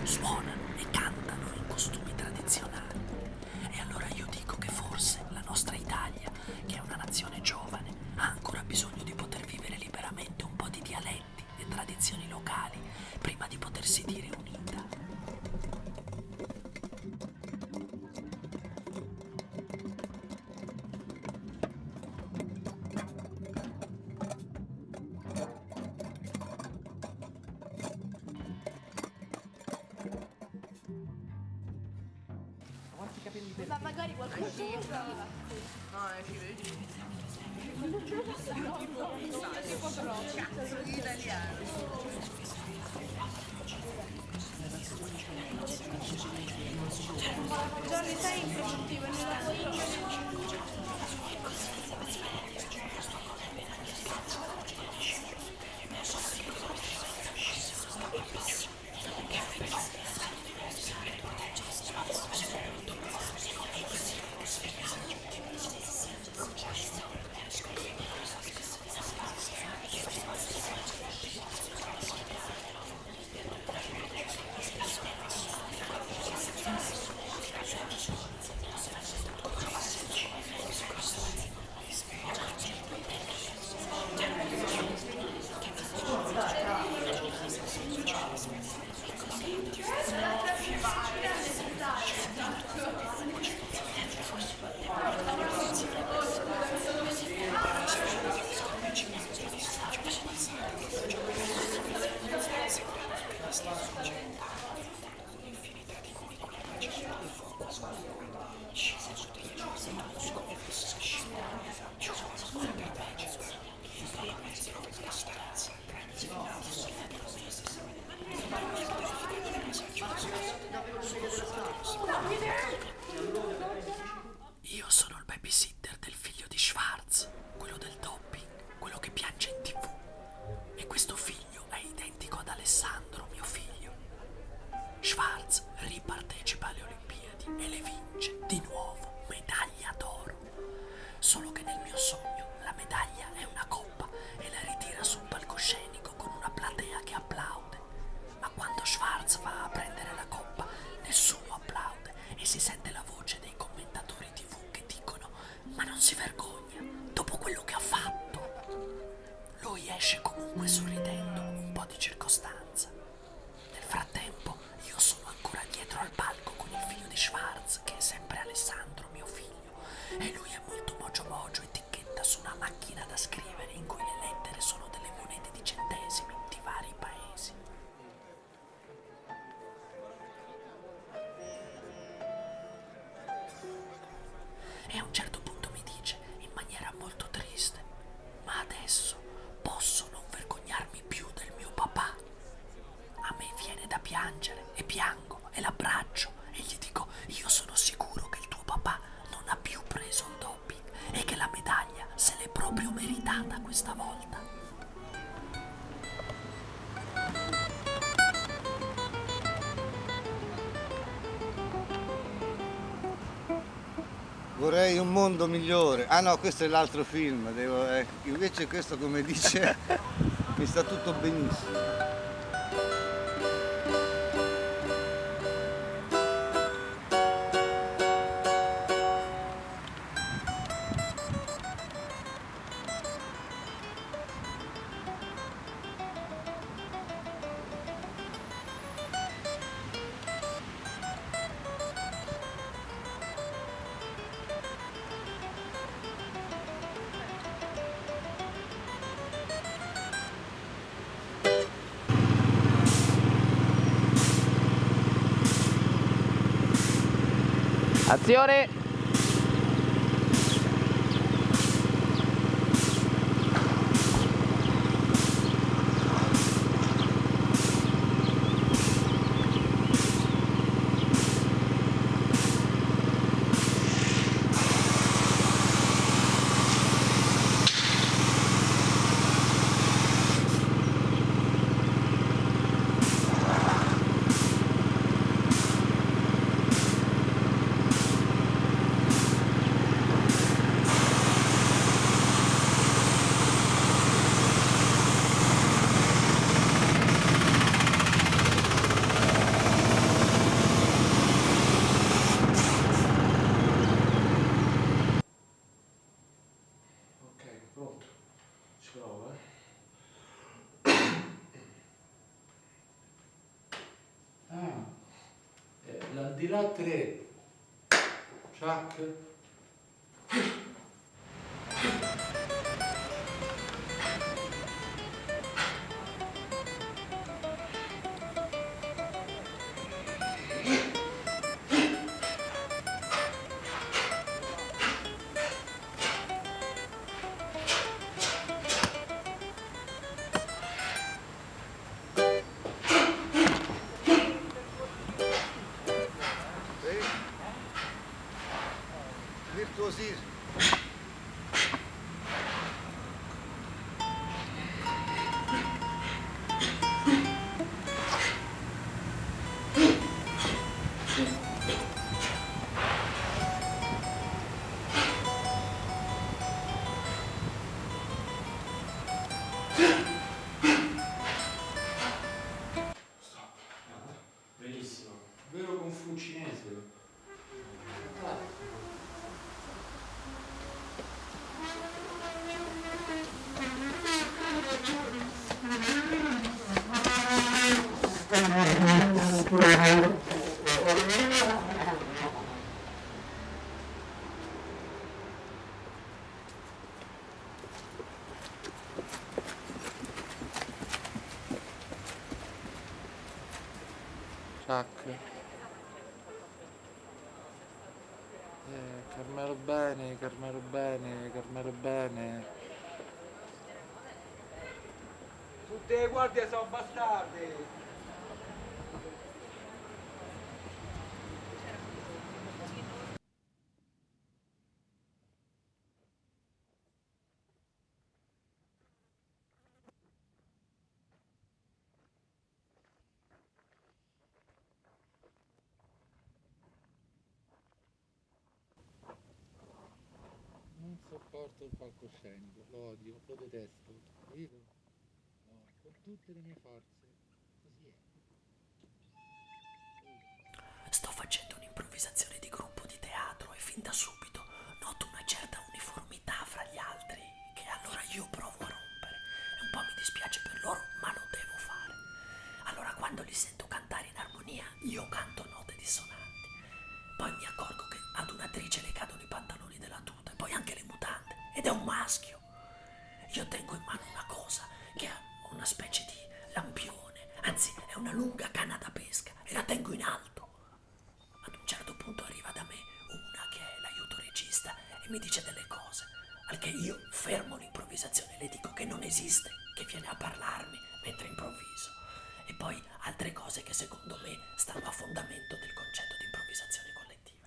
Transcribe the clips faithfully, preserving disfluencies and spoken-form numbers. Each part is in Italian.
suonano e cantano in costumi tradizionali. E allora io dico che forse la nostra Italia, che è una nazione giovane, ha ancora bisogno di poter vivere liberamente un po' di dialetti e tradizioni locali prima di potersi dire unita. Ma magari qualcuno ci no, ci vedi. Tipo troppo. Italiano. Giorni sei improduttivo nella tua Io sono il babysitter del figlio di Schwarz, quello del doping, quello che piange in tv. E questo figlio è identico ad Alessandro, mio figlio. Schwarz ripartecipa alle Olimpiadi e le vince di nuovo, medaglia d'oro. Solo che nel mio sogno la medaglia è una coppa e la ritira sul palcoscenico con una platea che applaude. Ma quando Schwarz va a prendere la coppa, nessuno applaude e si sente la voce dei commentatori tv che dicono: ma non si vergogna, dopo quello che ha fatto. Lui esce comunque sorridendo, un po' di circostanza. Nel frattempo io sono ancora dietro al palco con il figlio di Schwarz, che è sempre Alessandro, mio figlio, e lui è molto mogio mogio e ticchetta su una macchina da scrivere in cui le lettere sono delle monete di centesimi di vari paesi. E a un certo punto mi dice, in maniera molto triste: ma adesso posso non vergognarmi più del mio papà? A me viene da piangere e piango e l'abbraccio e gli dico: io sono sicuro che il tuo papà non ha più preso il doping e che la medaglia se l'è proprio meritata questa volta. Vorrei un mondo migliore. Ah no, questo è l'altro film. Devo, eh, invece questo, come dice, mi sta tutto benissimo. Azione! di là tre. Ciac. Virtuosismo. Benissimo. Vero con fu cinese. Tac. Eh, Carmelo bene, Carmelo bene, Carmelo bene. Tutte le guardie sono bastardi! Non sopporto il palcoscenico, lo odio, lo detesto, capito? No, con tutte le mie forze, così è. Sto facendo un'improvvisazione di gruppo di teatro e fin da subito noto una certa uniformità fra gli altri che allora io provo a rompere. E un po' mi dispiace per loro, ma lo devo fare. Allora quando li sento cantare in armonia, io canto note dissonanti. Poi mi accorgo che ad un'attrice le cadono i pantaloni della tuta e poi anche le mutande, ed è un maschio. Io tengo in mano una cosa che ha una specie di lampione, anzi è una lunga canna da pesca, e la tengo in alto. Ad un certo punto arriva da me una che è l'aiuto regista e mi dice delle cose, al che io fermo l'improvvisazione e le dico che non esiste, che viene a parlarmi mentre improvviso. E poi altre cose che secondo me stanno a fondamento del concetto di improvvisazione collettiva.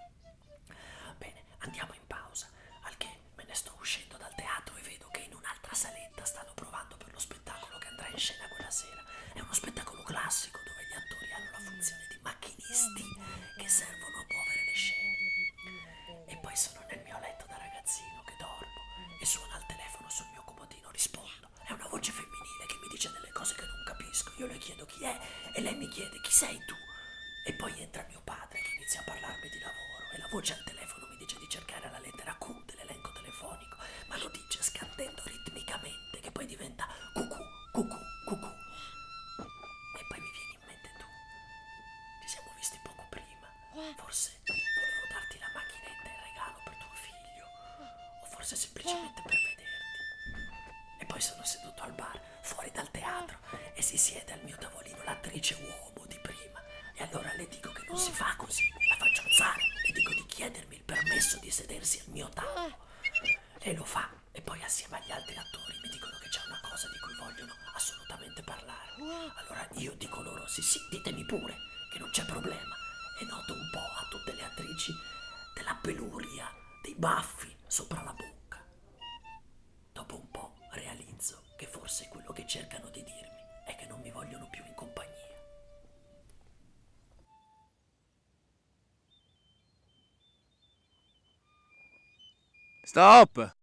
Bene, andiamo in pausa, al che me ne sto uscendo dal teatro e vedo che in un'altra saletta stanno provando per lo spettacolo che andrà in scena quella sera. È uno spettacolo classico dove gli attori hanno la funzione di macchinisti che servono a muovere le scene. E poi sono nel mio letto da ragazzino che dormo e suona il telefono sul mio comodino, rispondo. È una voce femminile che mi dice delle cose che non capisco. Io le chiedo chi è e lei mi chiede chi sei tu. E poi entra mio padre che inizia a parlarmi di lavoro e la voce al telefono mi dice di cercare la lettera Q dell'elenco telefonico, ma lo dice scandendo ritmicamente che poi diventa cucù, cucù, cucù. E poi mi vieni in mente tu. Ci siamo visti poco prima. Forse volevo darti la macchinetta in regalo per tuo figlio, o forse semplicemente per vederti. E poi sono seduto al bar, fuori dal teatro, e si siede al mio tavolino l'attrice uomo di prima. E allora le dico che non si fa così, la faccio alzare, le dico di chiedermi il permesso di sedersi al mio tavolo. Lei lo fa, e poi assieme agli altri attori mi dicono che c'è una cosa di cui vogliono assolutamente parlare. Allora io dico loro, sì sì, ditemi pure, che non c'è problema. E noto un po' a tutte le attrici della peluria, dei baffi sopra la bocca. Dopo un po' realizzo che forse quello che cercano di dirmi è che non mi vogliono più in compagnia. Stop!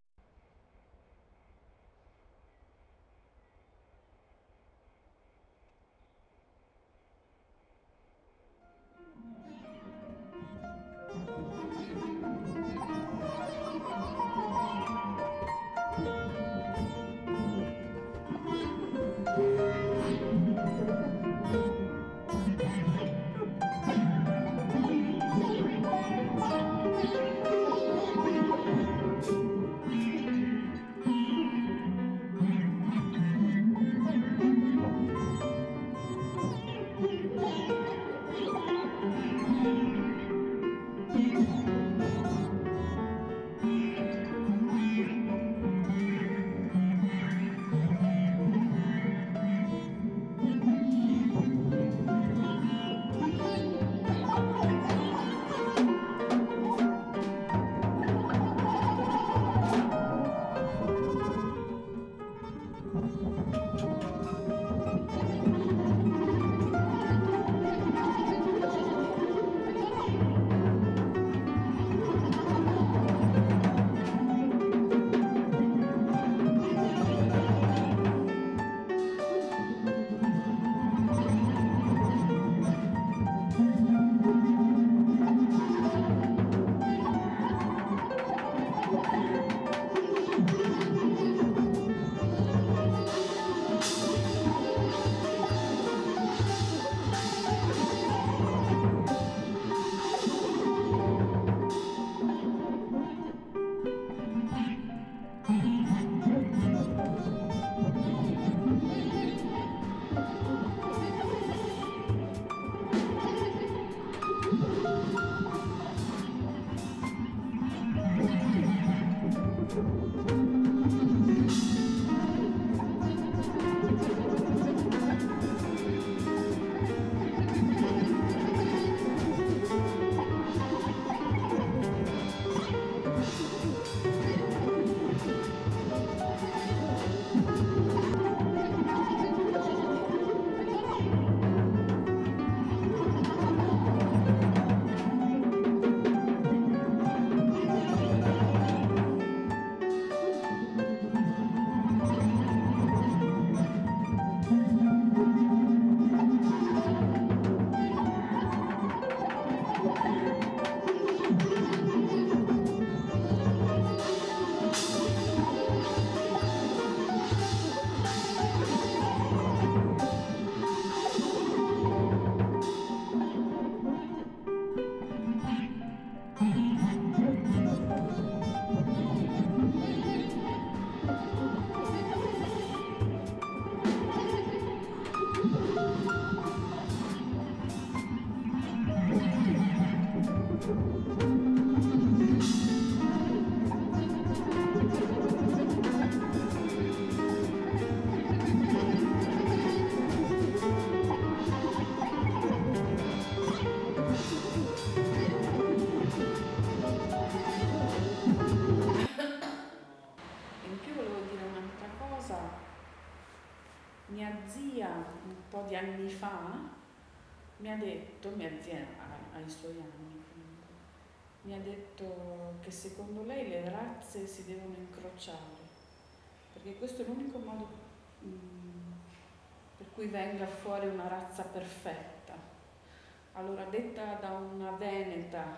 Mia zia un po' di anni fa mi ha detto, mia zia ha, ha i suoi anni comunque, mi ha detto che secondo lei le razze si devono incrociare, perché questo è l'unico modo mh, per cui venga fuori una razza perfetta. Allora, detta da una veneta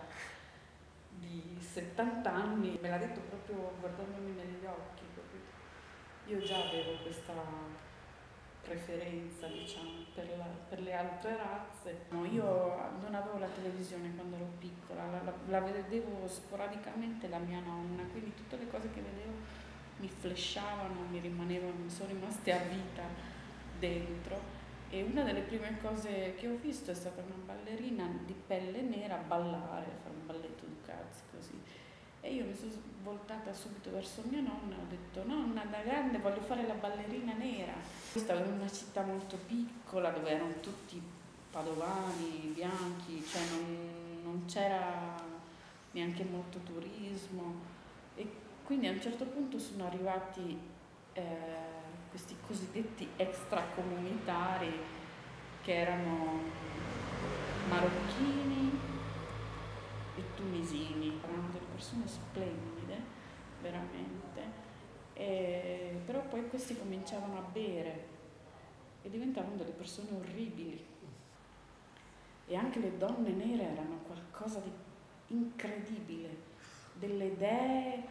di settanta anni, me l'ha detto proprio guardandomi negli occhi, capito? Io già avevo questa preferenza, diciamo, per, la, per le altre razze. No, io non avevo la televisione quando ero piccola, la, la, la vedevo sporadicamente la mia nonna, quindi tutte le cose che vedevo mi flashavano, mi rimanevano, mi sono rimaste a vita dentro. E una delle prime cose che ho visto è stata una ballerina di pelle nera ballare, fare un balletto di cazzi così. E io mi sono voltata subito verso mia nonna e ho detto: nonna, da grande voglio fare la ballerina nera. Stavo in una città molto piccola dove erano tutti padovani, bianchi, cioè non, non c'era neanche molto turismo. E quindi a un certo punto sono arrivati eh, questi cosiddetti extracomunitari che erano marocchini e tunisini, erano delle persone splendide, veramente, e, però poi questi cominciavano a bere e diventavano delle persone orribili. E anche le donne nere erano qualcosa di incredibile, delle idee,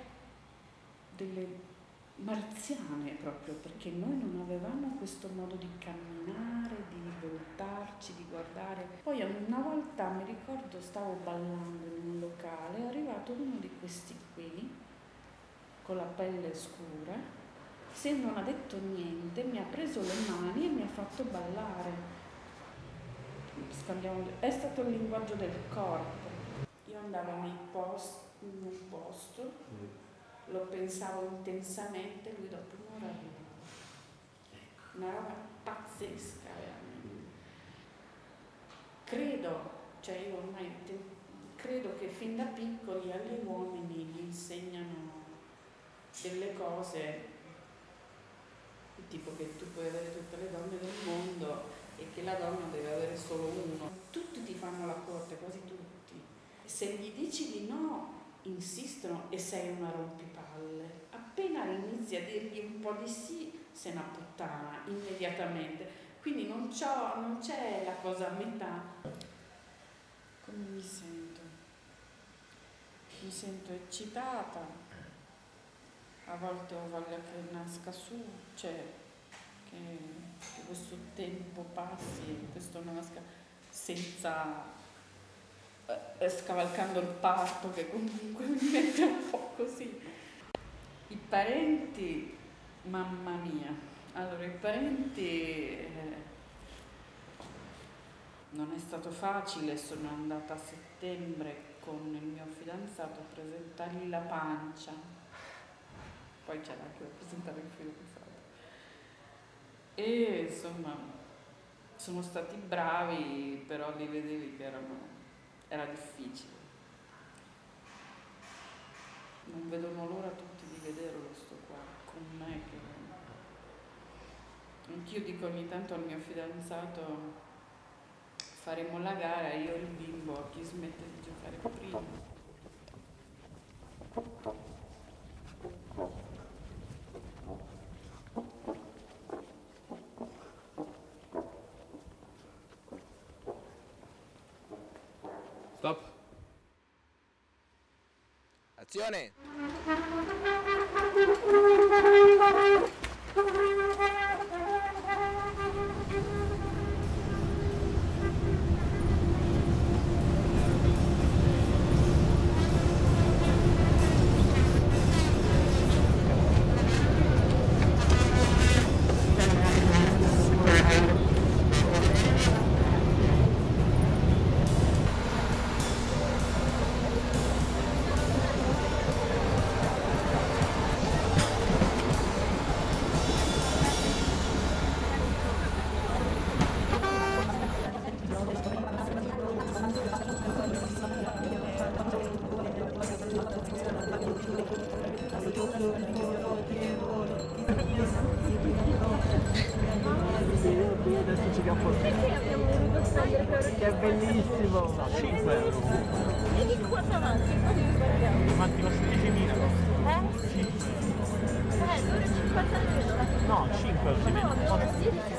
delle marziane proprio, perché noi non avevamo questo modo di camminare, di voltarci, di guardare. Poi una volta, mi ricordo, stavo ballando in un locale, è arrivato uno di questi qui, con la pelle scura, se non ha detto niente, mi ha preso le mani e mi ha fatto ballare. Scambiamo, è stato il linguaggio del corpo. Io andavo nei post, in un posto, lo pensavo intensamente, lui dopo un'ora arrivava. Una roba pazzesca, veramente. Credo, cioè io ormai credo che fin da piccoli agli uomini gli insegnano delle cose, tipo che tu puoi avere tutte le donne del mondo e che la donna deve avere solo uno. Tutti ti fanno la corte, quasi tutti. Se gli dici di no, insistono e sei una rompipalle. Appena inizi a dirgli un po' di sì, sei una puttana, immediatamente. Quindi non, non c'è la cosa a metà. Come mi sento? Mi sento eccitata, a volte ho voglia che nasca su, cioè che, che questo tempo passi e questo nasca senza eh, scavalcando il parto, che comunque mi mette un po' così. I parenti, mamma mia, allora i parenti eh, non è stato facile, sono andata a settembre con il mio fidanzato a presentargli la pancia. poi c'era anche da presentare il figlio passato. E insomma sono stati bravi, però li vedevi che erano, era difficile. Non vedono l'ora tutti di vederlo sto qua, con me che... Anch'io dico ogni tanto al mio fidanzato, faremo la gara, io il bimbo, a chi smette di giocare prima. Stop. Azione! Che è bellissimo! cinque euro. E che cosa manchi? Manchi lo sedicimila. Eh? Eh, due e cinquanta euro. No, cinque euro. No, no, sì.